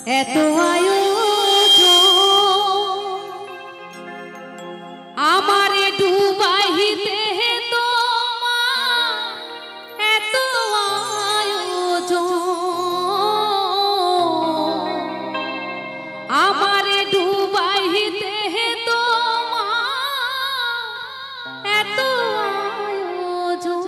এত আয়োজন আমারে ডুবাইতে তোমার, এত আয়োজন আমারে ডুবাইতে তোমার, এত আয়োজন।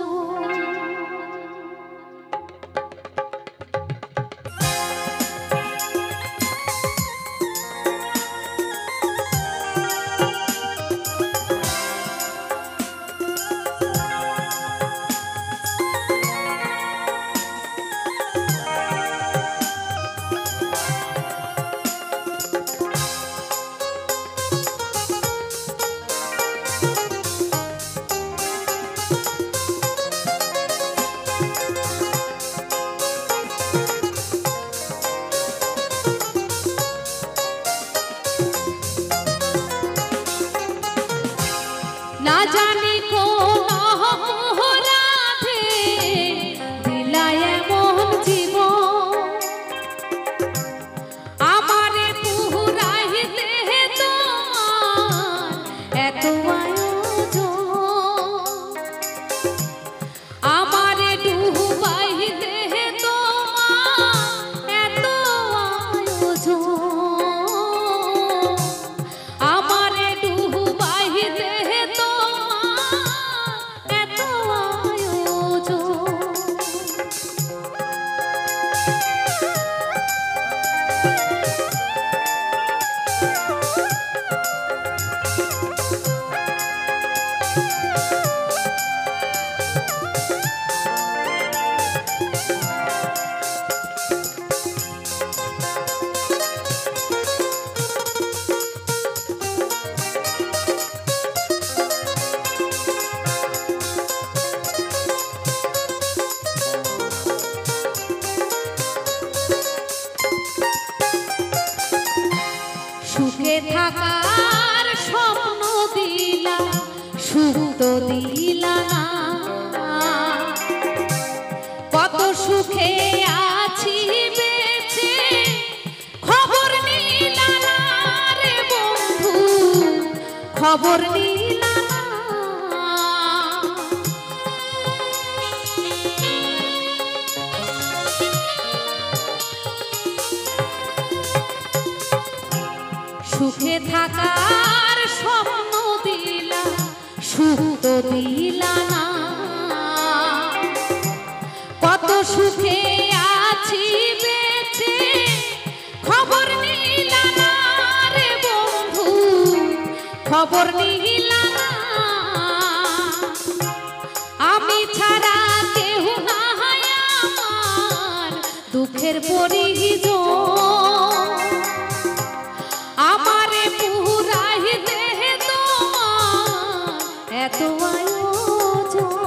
না জানি কোন অপরাধে দিলায় এমন জীবন, আমারে পুরাইতে তোমার এত আয়োজন, আমারে ডুবাইতে তোমার এত আয়োজন, আমারে ডুবাইতে সুখে থাকার স্বপ্ন দিলা, সুখ তো দিলা না, কত সুখে আছি বেঁচে খবর নিলা না রে বন্ধু, খবর নিলা না। সুখে থাকার স্বপ্ন দিলা, সুখ তো দিলা না, কত সুখে আছি বেঁচে খবর নিলা না রে বন্ধু, খবর নিলা না। আমি ছাড়া কেহ নাই আমার দুঃখের পরিজন, আমারে পুরাইতে তোমার এত আয়োজন,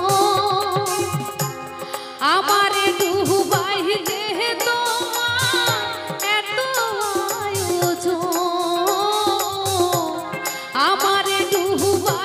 আমারে ডুবাইতে তোমার এত আয়োজন, আমারে ডুবাইতে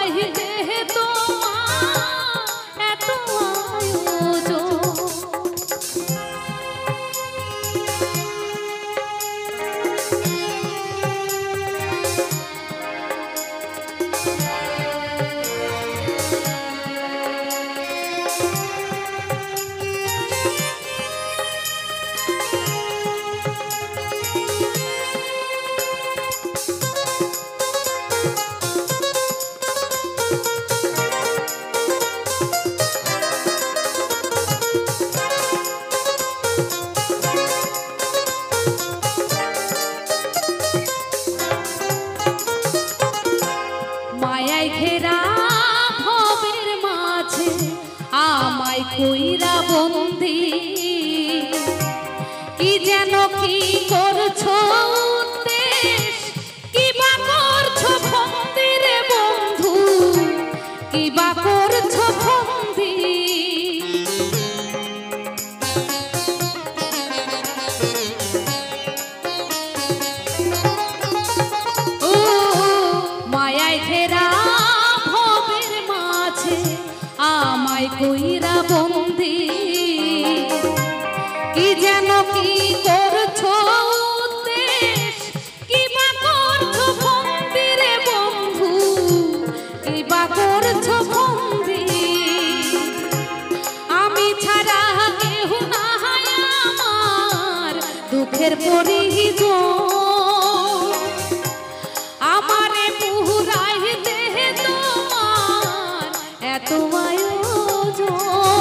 এত আয়োজন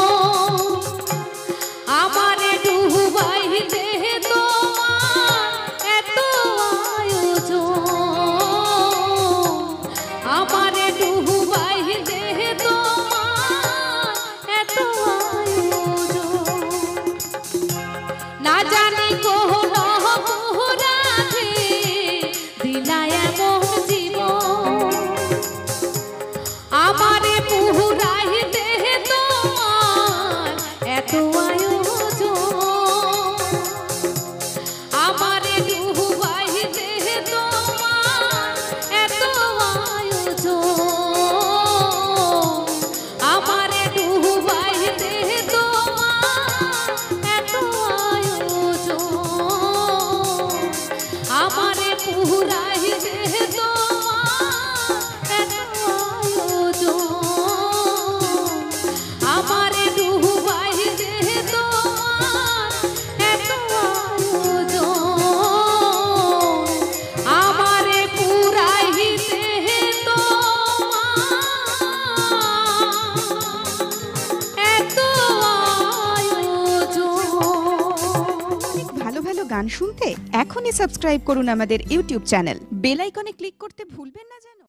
আমারে ডুবাইতে তোমার এত আয়োজন আমারে ডুবাইতে তোমার এত আয়োজন না জানি কোন অপরাধে দিলা এমন জীবন আমারে পুরাইতে তোমার এত আয়োজন আমারে ডুবাইতে তোমার এত আয়োজন আমারে ডুবাইতে তোমার এত আয়োজন আমারে পুরাইতে তোমার এত আয়োজন আমারে ডুবাইতে তোমার এত আয়োজন আমারে পুরাইতে তোমার এত আয়োজন। ভালো ভালো গান শুনতে এখনই সাবস্ক্রাইব করুন আমাদের ইউটিউব চ্যানেল। বেল আইকনে ক্লিক করতে ভুলবেন না যেন।